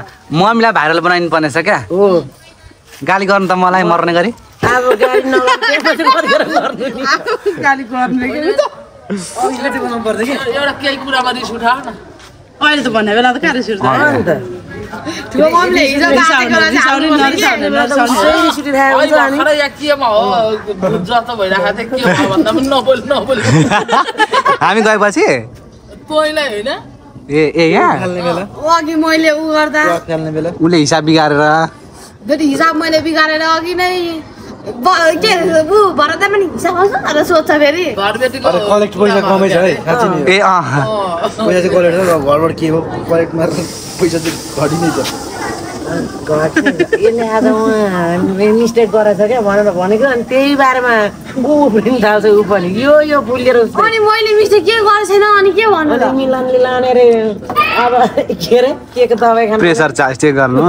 मम्मीलाई भाइरल बनाइनु पर्ने छ क्या हो गाली गर्नु त मलाई मर्ने गरी अब गाली नगर्नु गाली गर्नु एउटा केही कुरामा रिस उठाउ न अहिले त भन्ने बेला त कहाँ रिस उठ्छ अन्त ठुलो मम्मीले हिजो गातेको खरै या केमा हो जस्तो भइरहेको थियो के हो भन्दा पनि नबोल हामी गएपछि तँलाई होइन ए यहाँ अघि मैले उ गर्दा उसले हिसाब बिगारेर फेरि हिसाब मैले बिगारेर अघि नै के उ भरत पनि हिसाब आउँछ भनेर सोध्छ फेरि घरबेटीको कलेक्ट पैसा कमै छ है साँच्चै नि ए पैसा चाहिँ कलेक्ट घरबाट के हो कलेक्ट मारेर पैसा चाहिँ घटी नै छ यसले आज मिस्टेक गरेछ क्या भनेर भनेको अनि त्यही बारेमा ऊ पनि थाल्छ ऊ पनि यो फुलेर अनि मैले मिस्टेक के गरेको छैन अनि के भन्नु त मिलानले लाने रे अब के रे के दबाई खानु प्रेसर चेक गर्नु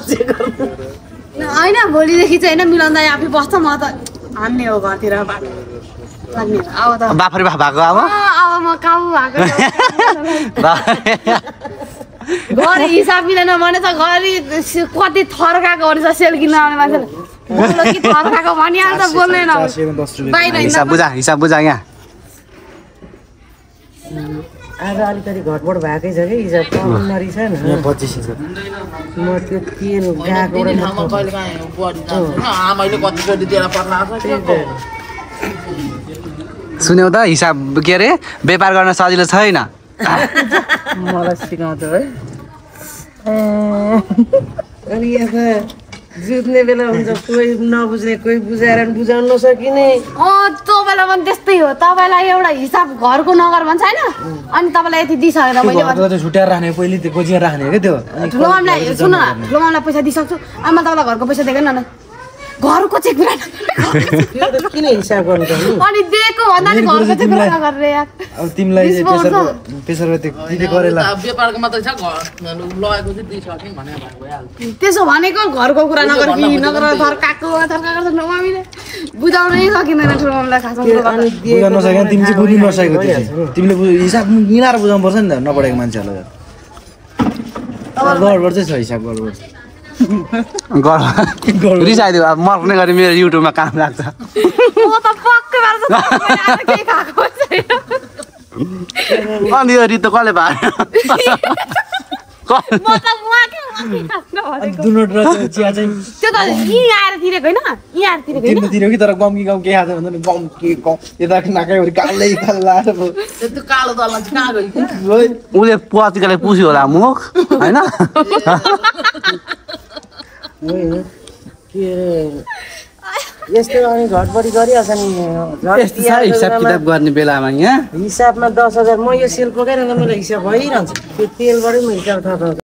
होइन भोलिदेखि चाहिँ होइन मिलाउँदा आफै बस्छ म त हान्ने हो घरतिर अब त बाफरी भएको अब अब म काबु भएको घर हिसाब मिलेन भने त घरि कति थर्काएको भनेछ सेल किन्न आउने मान्छेले बोल्नु कि थर्काएको भनिहाल्छ बोल्दैन बाहिर हिसाब बुझा यहाँ आज अलिकति घटबड भएकै छ कि हिजो कमनरी छ नि 25,000 म त्यो तेल गएको ठाउँमा कहिले काहीँ बढी जान्छ आमाले कतिचोटि दिएर पठाएको छ सुन्यौ त हिसाब के अरे व्यापार गर्न सजिलो छैन मलाई सिकाउँछ है अनि यहाँ जुत्ने बेला हुन्छ कोही नबुझ्ने कोही बुझाएर बुझाउन नसकिने तपाईँलाई पनि त्यस्तै हो तपाईँलाई एउटा हिसाब घरको नगर भन्छ होइन अनि तपाईँलाई यति दिइसकेर मैले छुट्याएर राख्ने पहिले त्यो गोजिएर राख्ने क्या त्यो ठुलो मामलाई सुन न ठुलो मामलाई पैसा दिइसक्छु अनि म तपाईँलाई घरको पैसा दिएको न घरको चेक किन हिसाब गर्नु त अनि दिएको भन्दा नि घरको चेक नगरेर यार अब तिमीलाई प्रेसर दिँदै गरेला व्यापारको मात्रै छ लगेको चाहिँ दिइसक्यो भने भइहाल्छ त्यसो भनेको घरको कुरा नगर कि नगर थर्काएको ठुलो मामीले बुझाउनै सकिँदैन ठुलो मामीलाई खास बुझाउन नसकेन तिमी चाहिँ बुझ्नु नसकेको तिमीले हिसाब मिलाएर बुझाउनु पर्छ नि त नपढेको मान्छेहरूलाई गडबड चाहिँ छ हिसाब गडबड रिसाइदियो अब मर्ने गरी मेरो युट्युबमा काम लाग्छ म त पक्कै पार्छ केही खाएको छैन अनि यो रित कसले भयो म त उहाँकै दुनोट र चिया चाहिँ त्यो त यहीँ आएर तिरेको होइन यहीँ आएर तिरेको होइन तिम्रो कि तर गम के खान्छ भन्दा गम के यता नाकाइभरि कालै कालो त्यो कालो दल्ला चाहिँ कहाँ गयो उसले पत्रिकाले पुस्यो होला मुख होइन के यस्तो अनि घटबडी गरिहाल्छ नि यस्तो छ हिसाब किताब गर्ने बेलामा यहाँ हिसाबमा 10,000 म यो सेल पकाएर मेरो हिसाब भइरहन्छ त्यो तेलबाटै म हिसाब थाहा पाउँछु